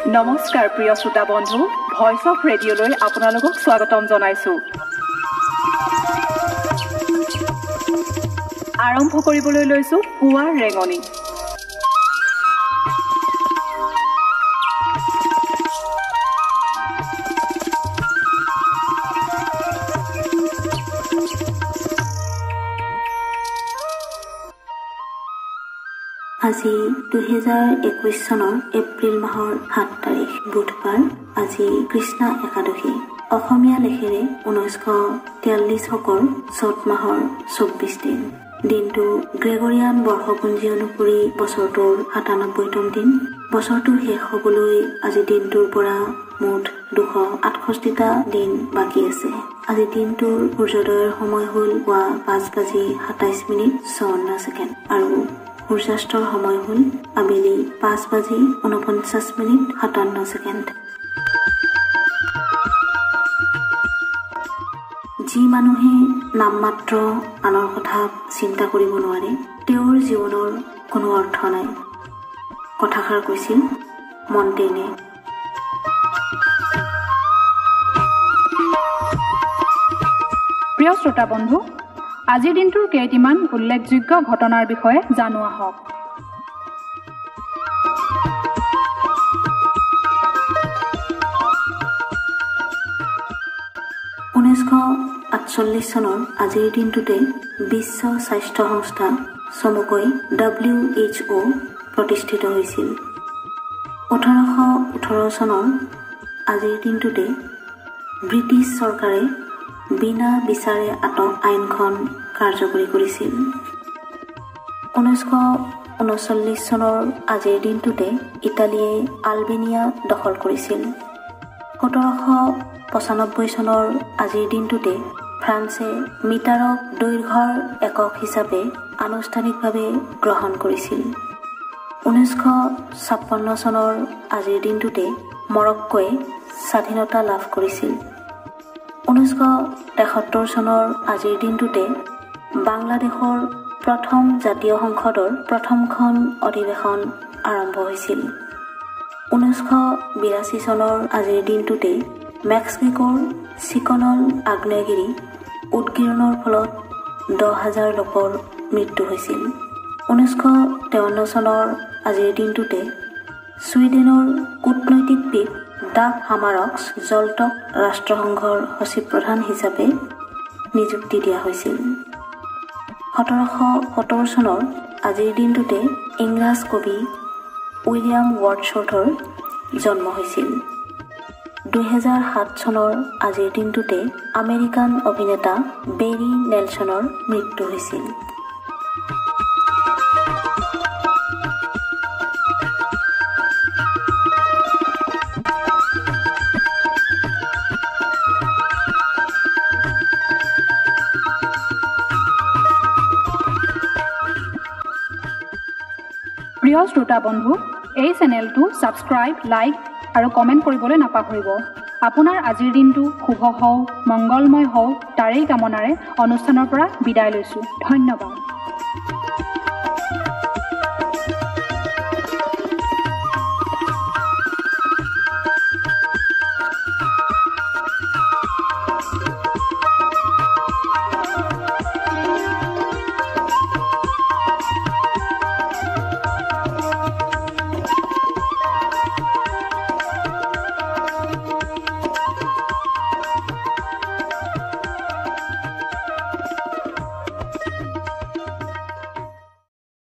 নমস্কাৰ প্ৰিয় শ্ৰোতা বন্ধু, ভয়েস অফ ৰেডিঅ'লৈ আপোনালোকক স্বাগতম জনাইছো। আৰম্ভ কৰিবলৈ লৈছো পুৱাৰ ৰেঙনি। আজি 2021 চনৰ এপ্ৰিল মাহৰ 7 তাৰিখ বুধবাৰ। আজি কৃষ্ণ একাদশী। অসমীয়া লেখেৰে 1943 শকৰ চত মাহৰ 24 দিন। দিনটো গ্ৰেগৰিয়ান বৰ্ষপঞ্জী অনুসৰি বছৰটোৰ 97তম দিন। বছৰটো শেষ হ'বলৈ আজি দিনটোৰ পৰা মুঠ 268টা দিন বাকী আছে। আজি দিনটোৰ সূৰ্যোদয়ৰ সময় হ'ল পুৱা 5:27:54 আৰু সূৰ্যাস্তৰ সময় হ'ল আবেলি 5:49:57। যি মানুহে নামমাত্ৰ আনৰ কথা চিন্তা কৰিব নোৱাৰে, তেওঁৰ জীৱনৰ কোনো অৰ্থ নাই। কথাষাৰ কৈছিল মণ্টেইনে। প্ৰিয় শ্ৰোতা বন্ধু, আজিৰ দিনটোৰ কেইটিমান উল্লেখযোগ্য ঘটনাৰ বিষয়ে জানো আহক। 1948 চনৰ আজিৰ দিনটোতে বিশ্ব স্বাস্থ্য সংস্থা চমুকৈ WHO প্ৰতিষ্ঠিত হৈছিল। 1818 চনৰ আজিৰ দিনটোতে ব্ৰিটিছ চৰকাৰে বিনা বিচাৰে আটক আইনখন কাৰ্যকৰী কৰিছিল। 1939 চনৰ আজিৰ দিনটোতে ইটালীয়ে আলবেনিয়া দখল কৰিছিল। 1795 চনৰ আজিৰ দিনটোতে ফ্ৰান্সে মিটাৰক দৈৰ্ঘ্যৰ একক হিচাপে আনুষ্ঠানিকভাৱে গ্ৰহণ কৰিছিল। 1956 চনৰ আজিৰ দিনটোতে মৰক্কোৱে স্বাধীনতা লাভ কৰিছিল। 1973 চনৰ আজিৰ দিনটোতে বাংলাদেশৰ প্ৰথম জাতীয় সংসদৰ প্ৰথমখন অধিৱেশন আৰম্ভ হৈছিল। 1982 চনৰ আজিৰ দিনটোতে মেক্সিকোৰ চিকনল আগ্নেয়গিৰি উদগিৰণৰ ফলত 10,000 লোকৰ মৃত্যু হৈছিল। 1953 চনৰ আজিৰ দিনটোতে ছুইডেনৰ কূটনৈতিকবিদ ডাগ হামাৰক্স জলটক ৰাষ্ট্ৰসংঘৰ সচিব প্ৰধান হিচাপে নিযুক্তি দিয়া হৈছিল। 1770 চনৰ আজিৰ দিনটোতে ইংৰাজ কবি উইলিয়াম ৱৰ্ডছৱৰ্থৰ জন্ম হৈছিল। 2007 চনৰ আজিৰ দিনটোতে আমেৰিকান অভিনেতা বেৰী নেলছনৰ মৃত্যু হৈছিল। প্ৰিয় শ্ৰোতা বন্ধু, এই চেনেলটো ছাবস্ক্ৰাইব, লাইক আৰু কমেণ্ট কৰিবলৈ নাপাহৰিব। আপোনাৰ আজিৰ দিনটো শুভ হওক, মংগলময় হওক, তাৰেই কামনাৰে অনুষ্ঠানৰ পৰা বিদায় লৈছোঁ। ধন্যবাদ।